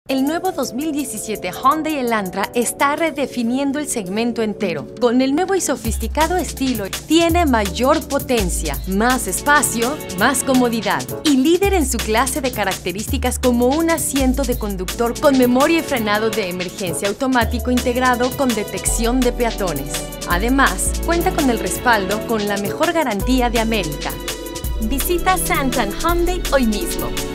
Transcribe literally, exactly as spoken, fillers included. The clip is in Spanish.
El nuevo dos mil diecisiete Hyundai Elantra está redefiniendo el segmento entero. Con el nuevo y sofisticado estilo, tiene mayor potencia, más espacio, más comodidad y líder en su clase de características como un asiento de conductor con memoria y frenado de emergencia automático integrado con detección de peatones. Además, cuenta con el respaldo con la mejor garantía de América. Visita Santan Hyundai hoy mismo.